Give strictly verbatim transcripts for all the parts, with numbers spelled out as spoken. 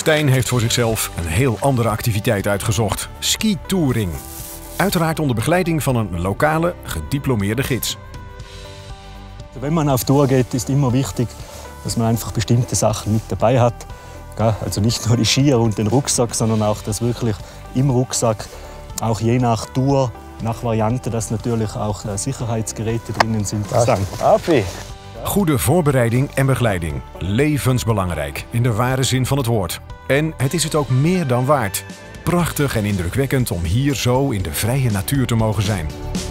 Stijn heeft voor zichzelf een heel andere activiteit uitgezocht. Skitouring. Uiteraard onder begeleiding van een lokale, gediplomeerde gids. Wenn man auf Tour geht, ist immer wichtig, dass man einfach bestimmte Sachen mit dabei hat. Also nicht nur die Skier und den Rucksack, sondern auch das wirklich im Rucksack, auch je nach Tour, nach Variante, dass natürlich auch Sicherheitsgeräte drinnen sind. Goede voorbereiding en begeleiding. Levensbelangrijk, in de ware zin van het woord. En het is het ook meer dan waard. Prachtig en indrukwekkend om hier zo in de vrije natuur te mogen zijn.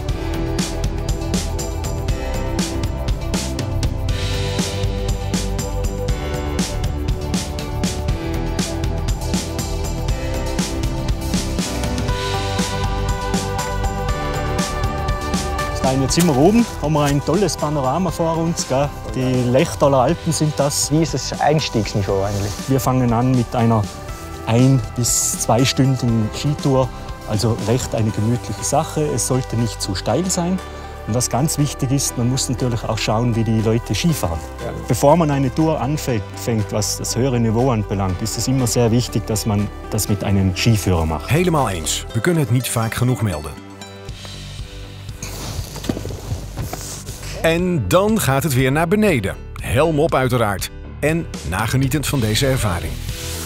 Jetzt sind wir oben, haben wir ein tolles Panorama vor uns. Gell? Die Lechtaler Alpen sind das. Wie ist das Einstiegsniveau eigentlich? Wir fangen an mit einer ein- bis zweistündigen Skitour. Also recht eine gemütliche Sache. Es sollte nicht zu steil sein. Und was ganz wichtig ist, man muss natürlich auch schauen, wie die Leute Skifahren. Ja. Bevor man eine Tour anfängt, was das höhere Niveau anbelangt, ist es immer sehr wichtig, dass man das mit einem Skiführer macht. Helemaal eens. We kunnen het niet vaak genoeg melden. En dan gaat het weer naar beneden. Helm op uiteraard. En nagenietend van deze ervaring.